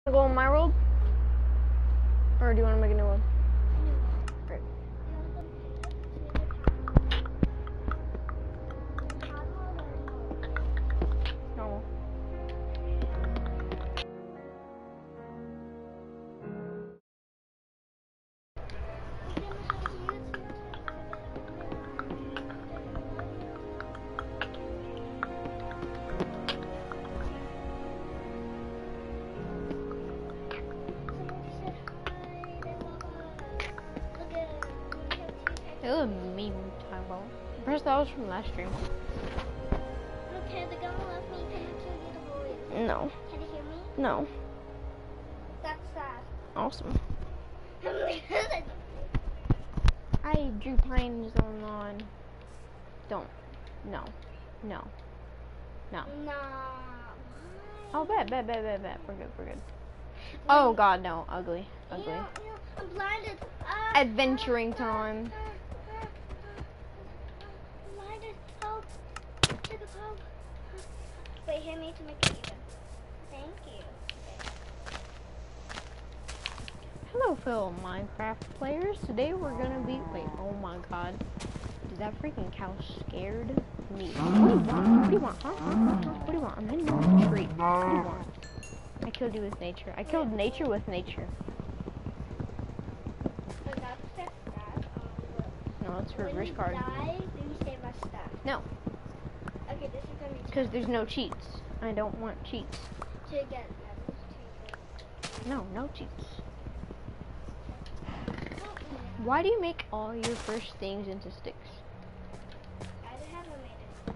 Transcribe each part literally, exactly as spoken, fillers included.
Go on my world? Or do you want to make a new one? Great. Normal. It was a meme time bomb. First, that was from last stream. Okay, the girl left me. Can I kill you the boys? No. Can you hear me? No. That's sad. Awesome. I drew pines on. Don't. No. No. No. No. Oh, bet, bet, bet, bet, bet. We're good, we're good. Oh, God, no. Ugly. Ugly. Ew, ew, I'm blinded. Ah, Adventuring time. I'm blinded. Help. Take us help. Wait, hit me to make it even. Thank you. Hello, fellow Minecraft players. Today we're gonna be. Wait, oh my God. Did that freaking cow scared me? What do you want? What do you want? Huh? Huh? Huh? What do you want? I'm in the tree. What do you want? I killed you with nature. I killed nature with nature. No, it's a reverse card. Die, then you save our stuff. No. Okay, this is gonna be Because there's no cheats. I don't want cheats. to get levels to No, no cheats. Why do you make all your first things into sticks? I haven't made it.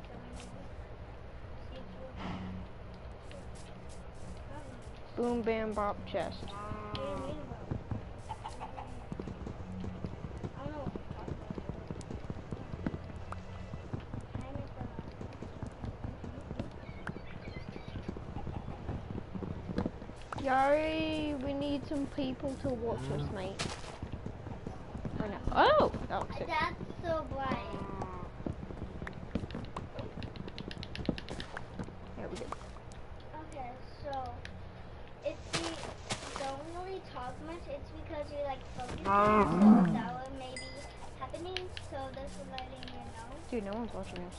Boom, bam, bop, chest. Yari, we need some people to watch us, mate. Or no. Oh, that looks sick. That's so bright. Yeah, we did. Okay, so if we don't really talk much, it's because we like focus on so that would maybe happening. So this is letting you know. Dude, no one's watching us.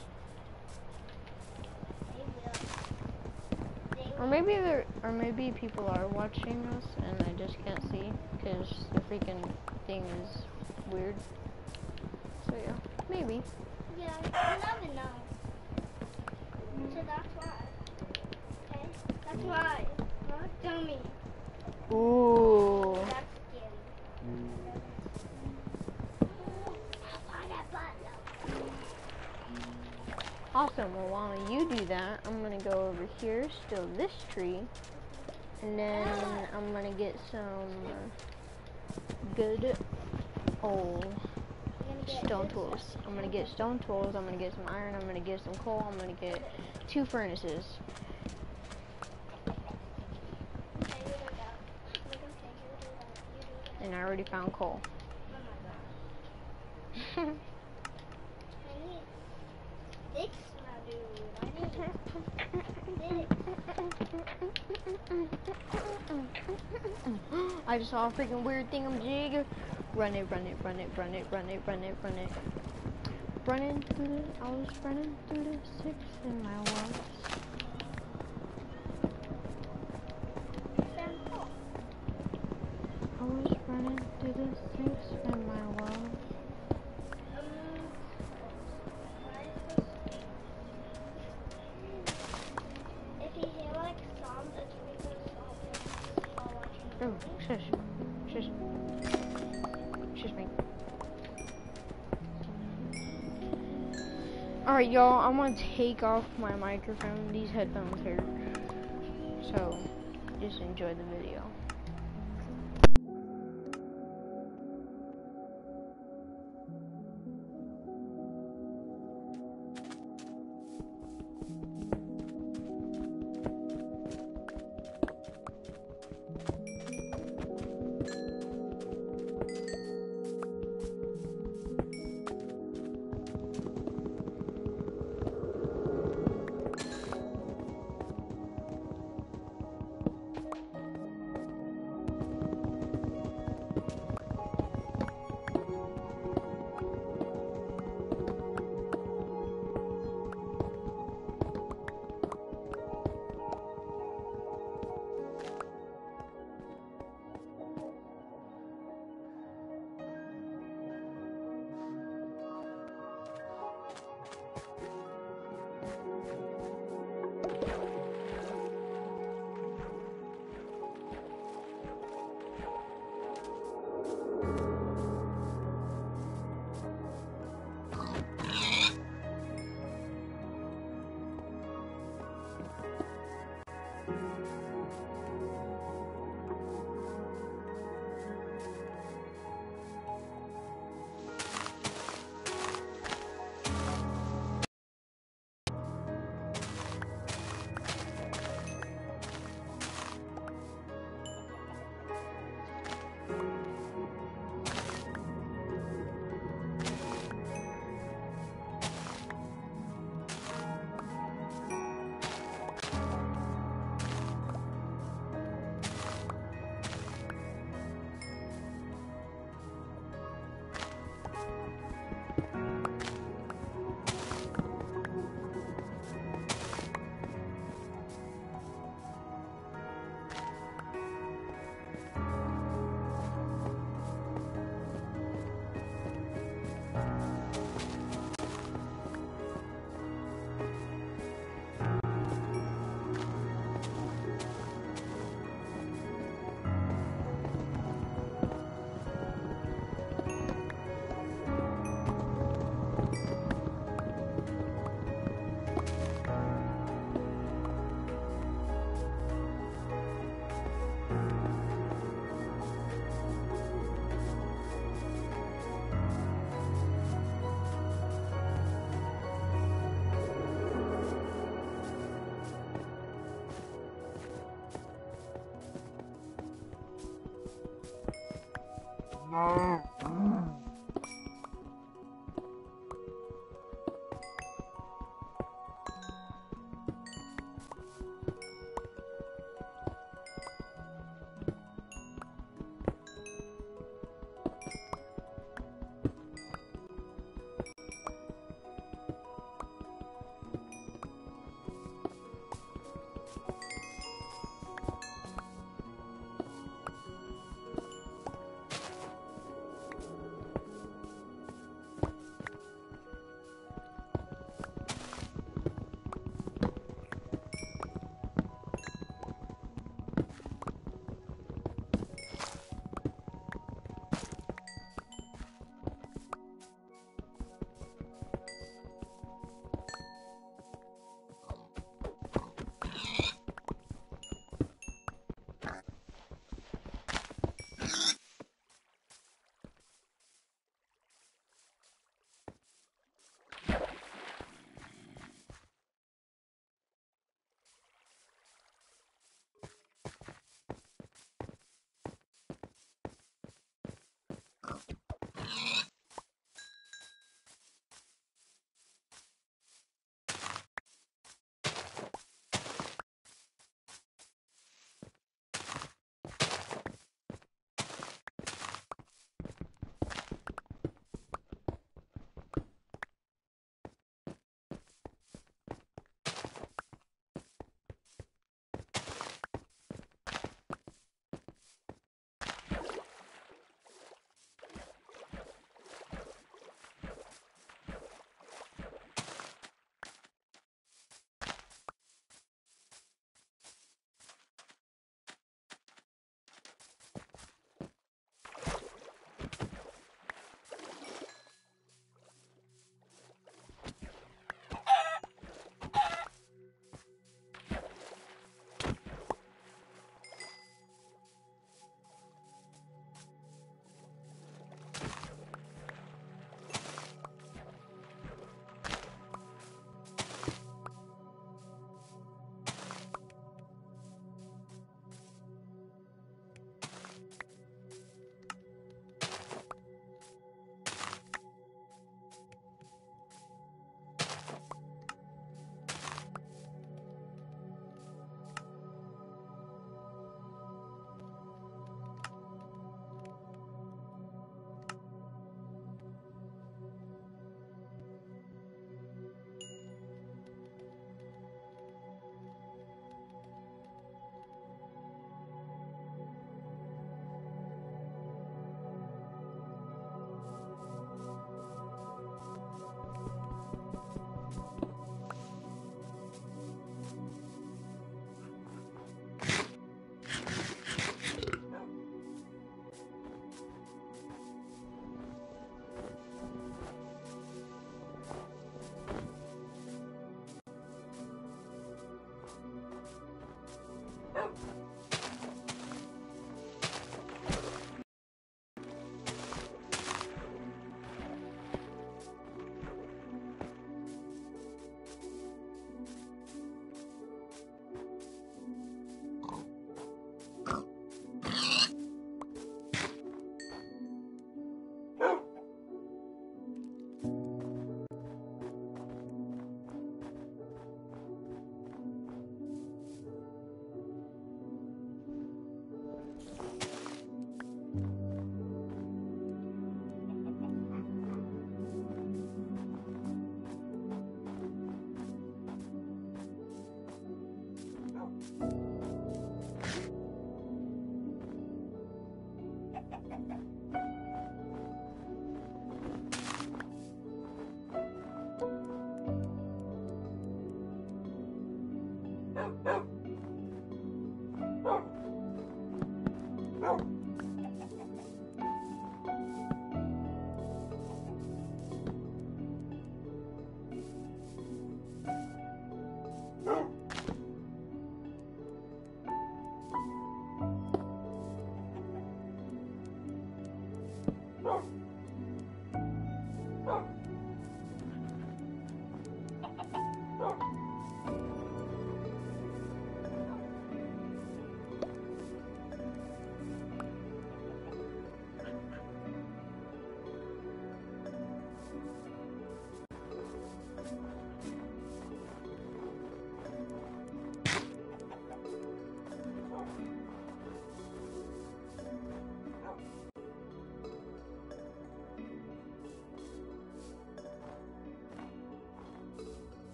They will. They Or maybe there, or maybe people are watching us and I just can't see because the freaking thing is weird. So yeah, maybe. Yeah, you never know. So that's why. Okay, that's why. Huh? Tell me. Ooh. That's scary. I want that button. Awesome. Well, while you do that, I'm gonna go over here, steal this tree, and then I'm gonna get some good old stone tools. I'm gonna get stone tools. I'm gonna get some iron. I'm gonna get some coal. I'm gonna get two furnaces. And I already found coal. I just saw a freaking weird thingamajig. Run it, run it, run it, run it, run it, run it, run it. Running through the, I was running through the six in my walls. I was running through the six in my walls. Oh, shush. Shush. Shush me. Alright, y'all, I'm gonna take off my microphone. These headphones hurt. So, just enjoy the video.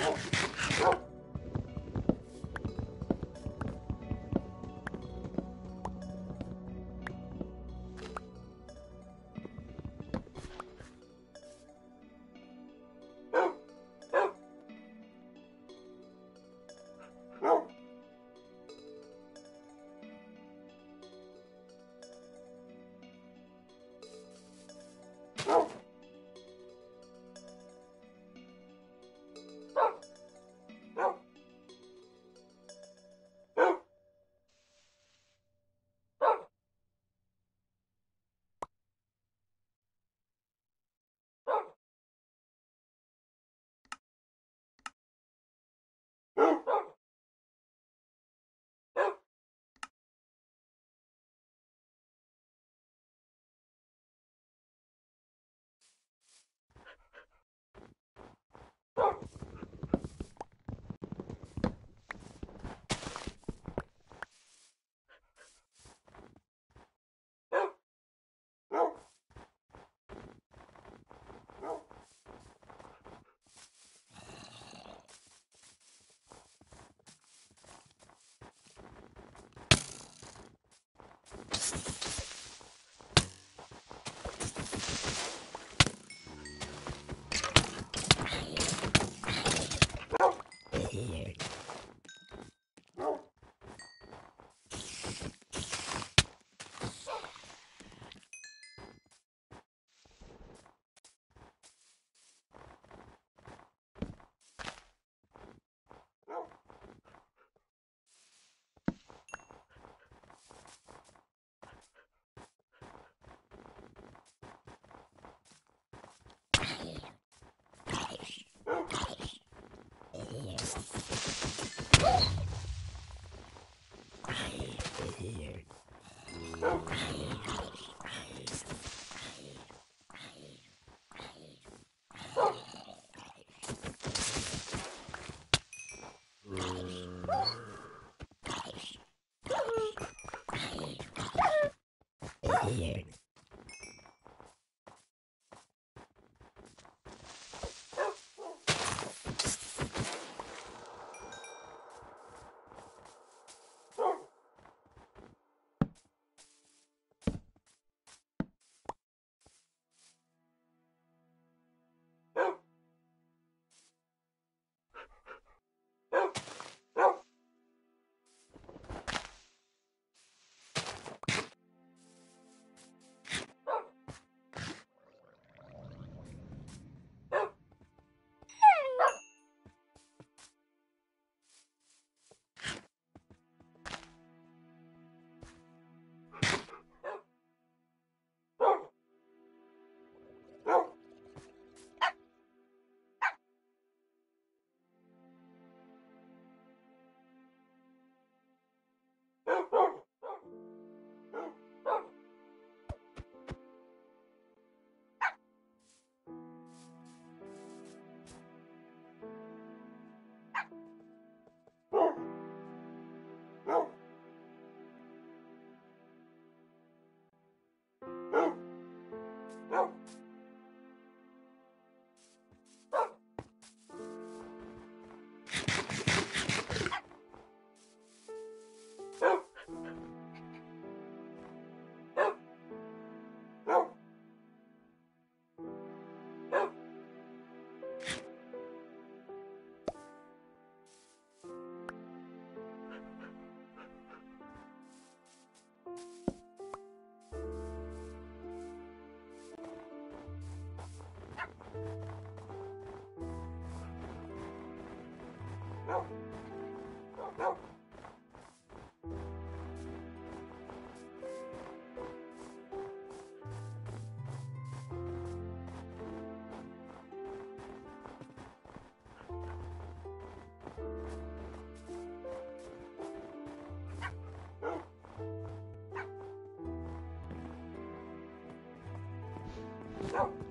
No.